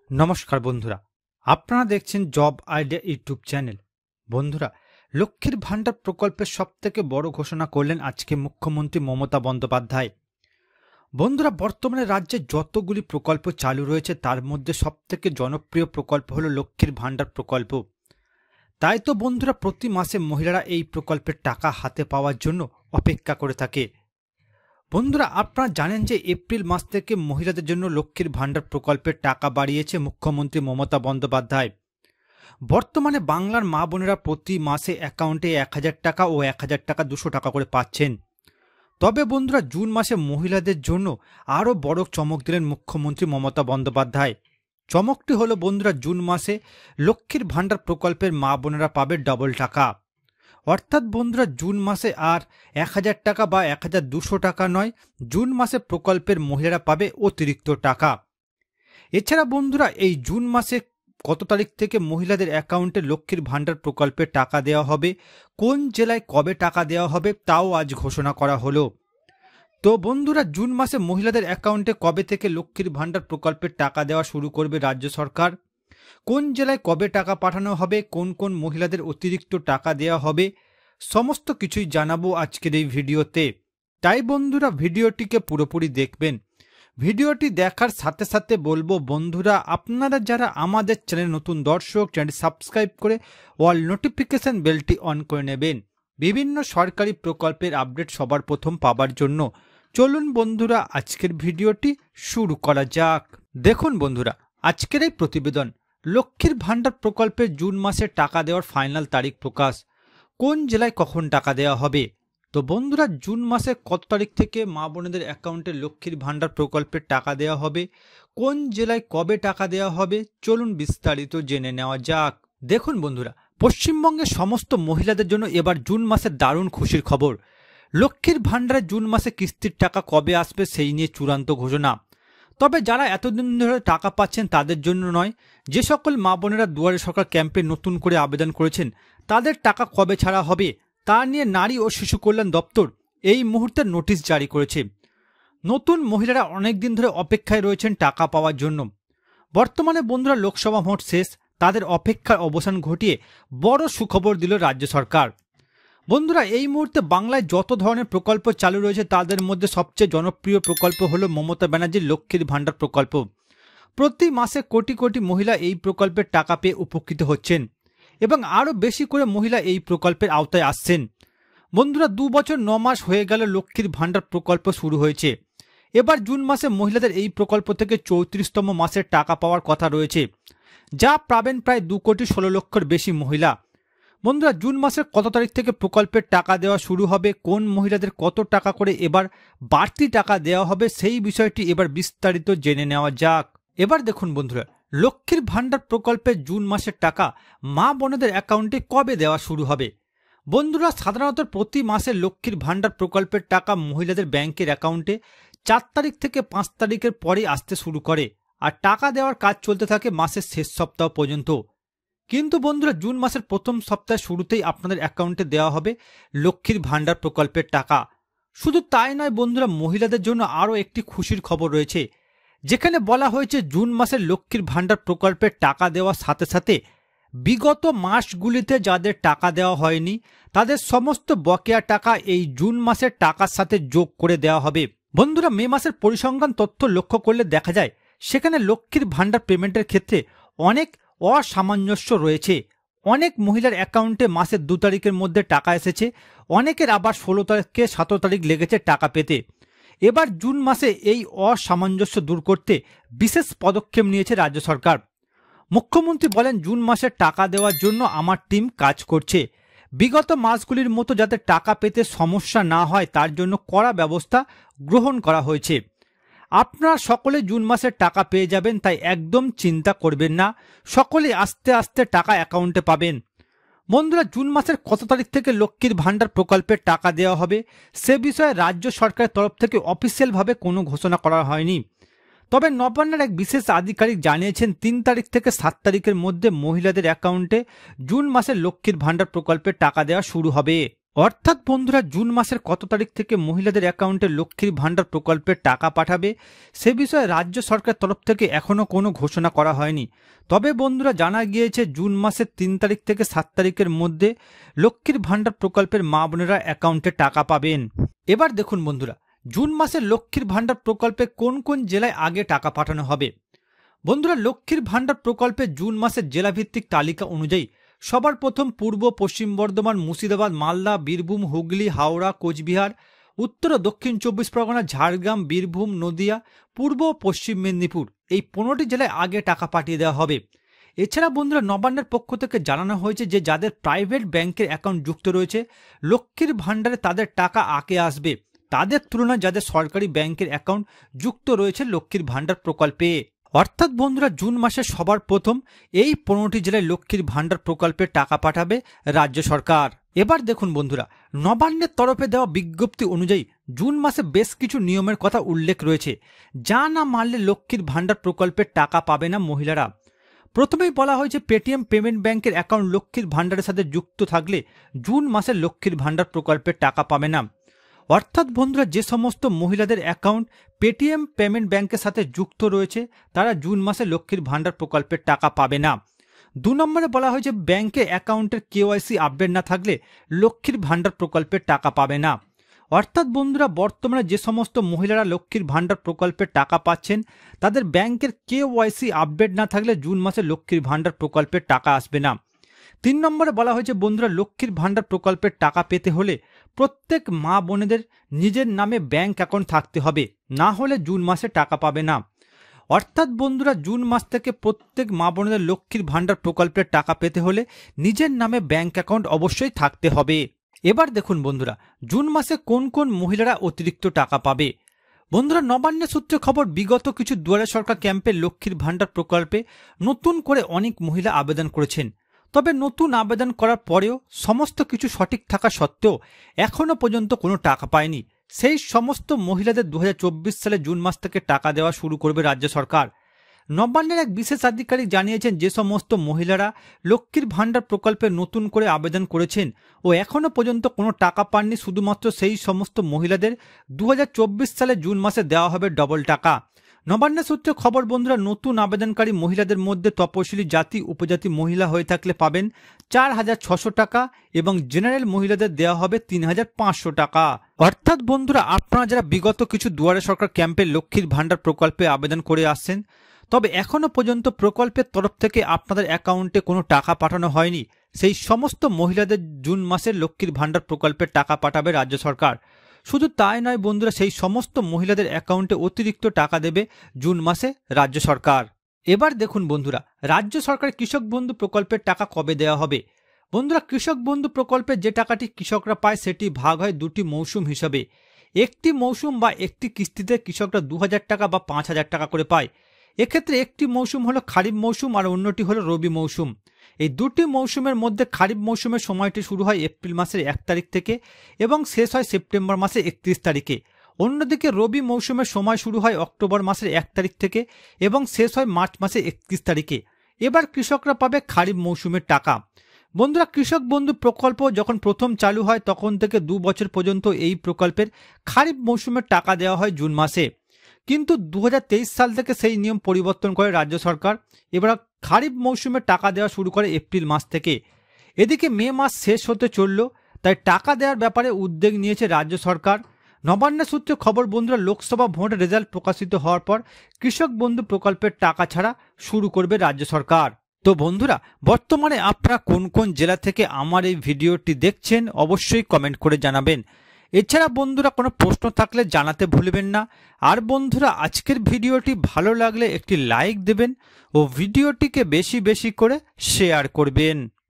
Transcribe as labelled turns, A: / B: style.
A: নমস্কার বন্ধুরা, আপনারা দেখছেন জব আইডিয়া ইউটিউব চ্যানেল। বন্ধুরা, লক্ষ্মীর ভাণ্ডার প্রকল্পের সবথেকে বড় ঘোষণা করলেন আজকে মুখ্যমন্ত্রী মমতা বন্দ্যোপাধ্যায়। বন্ধুরা, বর্তমানে রাজ্যে যতগুলি প্রকল্প চালু রয়েছে তার মধ্যে সবথেকে জনপ্রিয় প্রকল্প হলো লক্ষ্মীর ভাণ্ডার প্রকল্প। তাই তো বন্ধুরা, প্রতি মাসে মহিলারা এই প্রকল্পের টাকা হাতে পাওয়ার জন্য অপেক্ষা করে থাকে। বন্ধুরা, আপনারা জানেন যে এপ্রিল মাস থেকে মহিলাদের জন্য লক্ষ্মীর ভাণ্ডার প্রকল্পের টাকা বাড়িয়েছে মুখ্যমন্ত্রী মমতা বন্দ্যোপাধ্যায়। বর্তমানে বাংলার মা বোনেরা প্রতি মাসে অ্যাকাউন্টে ১,০০০ টাকা ও ১,০০০ টাকা ২০০ টাকা করে পাচ্ছেন। তবে বন্ধুরা, জুন মাসে মহিলাদের জন্য আরও বড় চমক দিলেন মুখ্যমন্ত্রী মমতা বন্দ্যোপাধ্যায়। চমকটি হলো বন্ধুরা, জুন মাসে লক্ষ্মীর ভাণ্ডার প্রকল্পের মা বোনেরা পাবে ডবল টাকা। অর্থাৎ বন্ধুরা, জুন মাসে আর ১,০০০ টাকা বা ১,২০০ টাকা নয়, জুন মাসে প্রকল্পের মহিলারা পাবে অতিরিক্ত টাকা। এছাড়া বন্ধুরা, এই জুন মাসে কত তারিখ থেকে মহিলাদের অ্যাকাউন্টে লক্ষ্মীর ভাণ্ডার প্রকল্পে টাকা দেওয়া হবে, কোন জেলায় কবে টাকা দেওয়া হবে তাও আজ ঘোষণা করা হলো। তো বন্ধুরা, জুন মাসে মহিলাদের অ্যাকাউন্টে কবে থেকে লক্ষ্মীর ভাণ্ডার প্রকল্পের টাকা দেওয়া শুরু করবে রাজ্য সরকার, কোন জেলায় কবে টাকা পাঠানো হবে, কোন কোন মহিলাদের অতিরিক্ত টাকা দেওয়া হবে, সমস্ত কিছুই জানাবো আজকের এই ভিডিওতে। তাই বন্ধুরা, ভিডিওটিকে পুরোপুরি দেখবেন। ভিডিওটি দেখার সাথে সাথে বলবো বন্ধুরা, আপনারা যারা আমাদের চ্যানেল নতুন দর্শক, চ্যানেলটি সাবস্ক্রাইব করে অল নোটিফিকেশন বেলটি অন করে নেবেন বিভিন্ন সরকারি প্রকল্পের আপডেট সবার প্রথম পাবার জন্য। চলুন বন্ধুরা, আজকের ভিডিওটি শুরু করা যাক। দেখুন বন্ধুরা, আজকের এই প্রতিবেদন লক্ষ্মীর ভাণ্ডার প্রকল্পে জুন মাসে টাকা দেওয়ার ফাইনাল তারিখ প্রকাশ, কোন জেলায় কখন টাকা দেওয়া হবে। তো বন্ধুরা, জুন মাসে কত তারিখ থেকে মা বোনেদের অ্যাকাউন্টে লক্ষ্মীর ভাণ্ডার প্রকল্পের টাকা দেওয়া হবে, কোন জেলায় কবে টাকা দেওয়া হবে, চলুন বিস্তারিত জেনে নেওয়া যাক। দেখুন বন্ধুরা, পশ্চিমবঙ্গের সমস্ত মহিলাদের জন্য এবার জুন মাসের দারুণ খুশির খবর। লক্ষ্মীর ভাণ্ডারে জুন মাসে কিস্তির টাকা কবে আসবে সেই নিয়ে চূড়ান্ত ঘোষণা। তবে যারা এতদিন ধরে টাকা পাচ্ছেন তাদের জন্য নয়, যে সকল মা বোনেরা দুয়ারে সরকার ক্যাম্পে নতুন করে আবেদন করেছেন তাদের টাকা কবে ছাড়া হবে তা নিয়ে নারী ও শিশু কল্যাণ দপ্তর এই মুহূর্তে নোটিশ জারি করেছে। নতুন মহিলারা অনেক দিন ধরে অপেক্ষায় রয়েছেন টাকা পাওয়ার জন্য। বর্তমানে বন্ধুরা, লোকসভা ভোট শেষ, তাদের অপেক্ষার অবসান ঘটিয়ে বড় সুখবর দিল রাজ্য সরকার। বন্ধুরা, এই মুহূর্তে বাংলায় যত ধরনের প্রকল্প চালু রয়েছে তাদের মধ্যে সবচেয়ে জনপ্রিয় প্রকল্প হলো মমতা ব্যানার্জির লক্ষ্মীর ভাণ্ডার প্রকল্প। প্রতি মাসে কোটি কোটি মহিলা এই প্রকল্পের টাকা পেয়ে উপকৃত হচ্ছেন এবং আরও বেশি করে মহিলা এই প্রকল্পের আওতায় আসছেন। বন্ধুরা, 2 বছর 9 মাস হয়ে গেল লক্ষ্মীর ভাণ্ডার প্রকল্প শুরু হয়েছে। এবার জুন মাসে মহিলাদের এই প্রকল্প থেকে 34তম মাসের টাকা পাওয়ার কথা রয়েছে, যা পাবেন প্রায় 2,16,00,000 বেশি মহিলা। বন্ধুরা, জুন মাসের কত তারিখ থেকে প্রকল্পের টাকা দেওয়া শুরু হবে, কোন মহিলাদের কত টাকা করে এবার বাড়তি টাকা দেওয়া হবে সেই বিষয়টি এবার বিস্তারিত জেনে নেওয়া যাক। এবার দেখুন বন্ধুরা, লক্ষ্মীর ভাণ্ডার প্রকল্পে জুন মাসের টাকা মা বোনেদের অ্যাকাউন্টে কবে দেওয়া শুরু হবে। বন্ধুরা, সাধারণত প্রতি মাসে লক্ষ্মীর ভাণ্ডার প্রকল্পের টাকা মহিলাদের ব্যাংকের অ্যাকাউন্টে 4 তারিখ থেকে 5 তারিখের পরেই আসতে শুরু করে আর টাকা দেওয়ার কাজ চলতে থাকে মাসের শেষ সপ্তাহ পর্যন্ত। কিন্তু বন্ধুরা, জুন মাসের প্রথম সপ্তাহের শুরুতেই আপনাদের অ্যাকাউন্টে দেওয়া হবে লক্ষ্মীর ভাণ্ডার প্রকল্পের টাকা। শুধু তাই নয় বন্ধুরা, মহিলাদের জন্য আরও একটি খুশির খবর রয়েছে, যেখানে বলা হয়েছে জুন মাসের লক্ষ্মীর ভাণ্ডার প্রকল্পের টাকা দেওয়ার সাথে সাথে বিগত মাসগুলিতে যাদের টাকা দেওয়া হয়নি তাদের সমস্ত বকেয়া টাকা এই জুন মাসের টাকার সাথে যোগ করে দেওয়া হবে। বন্ধুরা, মে মাসের পরিসংখ্যান তথ্য লক্ষ্য করলে দেখা যায় সেখানে লক্ষ্মীর ভাণ্ডার পেমেন্টের ক্ষেত্রে অনেক অসামঞ্জস্য রয়েছে। অনেক মহিলার অ্যাকাউন্টে মাসের 2 তারিখের মধ্যে টাকা এসেছে, অনেকের আবার 16 থেকে 17 তারিখ লেগেছে টাকা পেতে। এবার জুন মাসে এই অসামঞ্জস্য দূর করতে বিশেষ পদক্ষেপ নিয়েছে রাজ্য সরকার। মুখ্যমন্ত্রী বলেন, জুন মাসে টাকা দেওয়ার জন্য আমার টিম কাজ করছে। বিগত মাসগুলির মতো যাতে টাকা পেতে সমস্যা না হয় তার জন্য কড়া ব্যবস্থা গ্রহণ করা হয়েছে। আপনারা সকলে জুন মাসের টাকা পেয়ে যাবেন, তাই একদম চিন্তা করবেন না, সকলে আস্তে আস্তে টাকা অ্যাকাউন্টে পাবেন। বন্ধুরা, জুন মাসের কত তারিখ থেকে লক্ষ্মীর ভাণ্ডার প্রকল্পের টাকা দেওয়া হবে সে বিষয়ে রাজ্য সরকারের তরফ থেকে অফিসিয়ালভাবে কোনো ঘোষণা করা হয়নি। তবে নবান্নের এক বিশেষ আধিকারিক জানিয়েছেন 3 তারিখ থেকে 7 তারিখের মধ্যে মহিলাদের অ্যাকাউন্টে জুন মাসে লক্ষ্মীর ভাণ্ডার প্রকল্পের টাকা দেওয়া শুরু হবে। অর্থাৎ বন্ধুরা জুন মাসের কত তারিখ থেকে মহিলাদের অ্যাকাউন্টে লক্ষ্মীর ভাণ্ডার প্রকল্পের টাকা পাঠাবে সে বিষয়ে রাজ্য সরকারের তরফ থেকে এখনও কোনো ঘোষণা করা হয়নি। তবে বন্ধুরা জানা গিয়েছে জুন মাসের 3 তারিখ থেকে 7 তারিখের মধ্যে লক্ষ্মীর ভাণ্ডার প্রকল্পের মা বোনেরা অ্যাকাউন্টে টাকা পাবেন। এবার দেখুন বন্ধুরা, জুন মাসে লক্ষ্মীর ভাণ্ডার প্রকল্পে কোন কোন জেলায় আগে টাকা পাঠানো হবে। বন্ধুরা, লক্ষ্মীর ভাণ্ডার প্রকল্পে জুন মাসের জেলাভিত্তিক তালিকা অনুযায়ী সবার প্রথম পূর্ব পশ্চিম বর্ধমান, মুর্শিদাবাদ, মালদা, বীরভূম, হুগলি, হাওড়া, কোচবিহার, উত্তর ও দক্ষিণ 24 পরগনা, ঝাড়গ্রাম, বীরভূম, নদিয়া, পূর্ব ও পশ্চিম মেদিনীপুর এই 15টি জেলায় আগে টাকা পাঠিয়ে দেওয়া হবে। এছাড়া বন্ধুরা নবান্নের পক্ষ থেকে জানানো হয়েছে যে যাদের প্রাইভেট ব্যাংকের অ্যাকাউন্ট যুক্ত রয়েছে লক্ষ্মীর ভাণ্ডারে তাদের টাকা আগে আসবে তাদের তুলনায় যাদের সরকারি ব্যাংকের অ্যাকাউন্ট যুক্ত রয়েছে লক্ষ্মীর ভাণ্ডার প্রকল্পে। অর্থাৎ বন্ধুরা জুন মাসে সবার প্রথম এই 15টি জেলায় লক্ষ্মীর ভাণ্ডার প্রকল্পে টাকা পাঠাবে রাজ্য সরকার। এবার দেখুন বন্ধুরা, নবান্নের তরফে দেওয়া বিজ্ঞপ্তি অনুযায়ী জুন মাসে বেশ কিছু নিয়মের কথা উল্লেখ রয়েছে যা না মানলে লক্ষ্মীর ভাণ্ডার প্রকল্পের টাকা পাবে না মহিলারা। প্রথমেই বলা হয়েছে পেটিএম পেমেন্ট ব্যাংকের অ্যাকাউন্ট লক্ষ্মীর ভাণ্ডারের সাথে যুক্ত থাকলে জুন মাসে লক্ষ্মীর ভাণ্ডার প্রকল্পের টাকা পাবে না। অর্থাৎ বন্ধুরা যে সমস্ত মহিলাদের অ্যাকাউন্ট পেটিএম পেমেন্ট ব্যাংকের সাথে যুক্ত রয়েছে তারা জুন মাসে লক্ষ্মীর ভাণ্ডার প্রকল্পের টাকা পাবে না। 2 নম্বরে বলা হয়েছে ব্যাংকে অ্যাকাউন্টের কেওয়াইসি আপডেট না থাকলে লক্ষ্মীর ভাণ্ডার প্রকল্পের টাকা পাবে না। অর্থাৎ বন্ধুরা বর্তমানে যে সমস্ত মহিলারা লক্ষ্মীর ভাণ্ডার প্রকল্পের টাকা পাচ্ছেন তাদের ব্যাংকের কেওয়াইসি আপডেট না থাকলে জুন মাসে লক্ষ্মীর ভাণ্ডার প্রকল্পের টাকা আসবে না। 3 নম্বরে বলা হয়েছে বন্ধুরা লক্ষ্মীর ভাণ্ডার প্রকল্পের টাকা পেতে হলে প্রত্যেক মা বোনেদের নিজের নামে ব্যাংক অ্যাকাউন্ট থাকতে হবে, না হলে জুন মাসে টাকা পাবে না। অর্থাৎ বন্ধুরা জুন মাস থেকে প্রত্যেক মা বোনেদের লক্ষ্মীর ভাণ্ডার প্রকল্পের টাকা পেতে হলে নিজের নামে ব্যাংক অ্যাকাউন্ট অবশ্যই থাকতে হবে। এবার দেখুন বন্ধুরা জুন মাসে কোন কোন মহিলারা অতিরিক্ত টাকা পাবে। বন্ধুরা নবান্নের সূত্রে খবর বিগত কিছু দুয়ারে সরকার ক্যাম্পে লক্ষ্মীর ভাণ্ডার প্রকল্পে নতুন করে অনেক মহিলা আবেদন করেছেন। তবে নতুন আবেদন করার পরেও সমস্ত কিছু সঠিক থাকা সত্ত্বেও এখনও পর্যন্ত কোনো টাকা পায়নি। সেই সমস্ত মহিলাদের 2024 সালে জুন মাস থেকে টাকা দেওয়া শুরু করবে রাজ্য সরকার। নবান্নের এক বিশেষ আধিকারিক জানিয়েছেন যে সমস্ত মহিলারা লক্ষ্মীর ভাণ্ডার প্রকল্পে নতুন করে আবেদন করেছেন ও এখনও পর্যন্ত কোনো টাকা পাননি শুধুমাত্র সেই সমস্ত মহিলাদের 2024 সালে জুন মাসে দেওয়া হবে ডবল টাকা। নবান্নের সূত্রে খবর বন্ধুরা নতুন আবেদনকারী মহিলাদের মধ্যে তপশিলি জাতি উপজাতি মহিলা হয়ে থাকলে পাবেন 4,600 টাকা এবং জেনারেল মহিলাদের দেওয়া হবে 3,500 টাকা। অর্থাৎ বন্ধুরা আপনারা যারা বিগত কিছু দুয়ারে সরকার ক্যাম্পে লক্ষ্মীর ভাণ্ডার প্রকল্পে আবেদন করে আসছেন তবে এখনও পর্যন্ত প্রকল্পের তরফ থেকে আপনাদের অ্যাকাউন্টে কোনো টাকা পাঠানো হয়নি সেই সমস্ত মহিলাদের জুন মাসে লক্ষ্মীর ভাণ্ডার প্রকল্পের টাকা পাঠাবে রাজ্য সরকার। শুধু তাই নয় বন্ধুরা সেই সমস্ত মহিলাদের অ্যাকাউন্টে অতিরিক্ত টাকা দেবে জুন মাসে রাজ্য সরকার। এবার দেখুন বন্ধুরা রাজ্য সরকারের কৃষক বন্ধু প্রকল্পের টাকা কবে দেওয়া হবে। বন্ধুরা কৃষক বন্ধু প্রকল্পে যে টাকাটি কৃষকরা পায় সেটি ভাগ হয় 2টি মৌসুম হিসাবে। একটি মৌসুম বা একটি কিস্তিতে কৃষকরা 2,000 টাকা বা 5,000 টাকা করে পায়। এক্ষেত্রে একটি মৌসুম হলো খারিফ মৌসুম আর অন্যটি হলো রবি মৌসুম। এই 2টি মৌসুমের মধ্যে খারিফ মৌসুমের সময়টি শুরু হয় এপ্রিল মাসের 1 তারিখ থেকে এবং শেষ হয় সেপ্টেম্বর মাসের 31 তারিখে। অন্যদিকে রবি মৌসুমের সময় শুরু হয় অক্টোবর মাসের 1 তারিখ থেকে এবং শেষ হয় মার্চ মাসের 31 তারিখে। এবার কৃষকরা পাবে খারিফ মৌসুমের টাকা। বন্ধুরা কৃষক বন্ধু প্রকল্প যখন প্রথম চালু হয় তখন থেকে 2 বছর পর্যন্ত এই প্রকল্পের খারিফ মৌসুমের টাকা দেওয়া হয় জুন মাসে, কিন্তু 2023 সাল থেকে সেই নিয়ম পরিবর্তন করে রাজ্য সরকার। এবার খারিফ মৌসুমে টাকা দেওয়া শুরু করে এপ্রিল মাস থেকে। এদিকে মে মাস শেষ হতে চলল, তাই টাকা দেওয়ার ব্যাপারে উদ্যোগ নিয়েছে রাজ্য সরকার। নবান্নের সূত্রে খবর বন্ধুরা লোকসভা ভোটের রেজাল্ট প্রকাশিত হওয়ার পর কৃষক বন্ধু প্রকল্পের টাকা ছাড়া শুরু করবে রাজ্য সরকার। তো বন্ধুরা বর্তমানে আপনারা কোন কোন জেলা থেকে আমার এই ভিডিওটি দেখছেন অবশ্যই কমেন্ট করে জানাবেন। এছাড়া বন্ধুরা কোনো প্রশ্ন থাকলে জানাতে ভুলবেন না। আর বন্ধুরা আজকের ভিডিওটি ভালো লাগলে একটি লাইক দেবেন ও ভিডিওটিকে বেশি বেশি করে শেয়ার করবেন।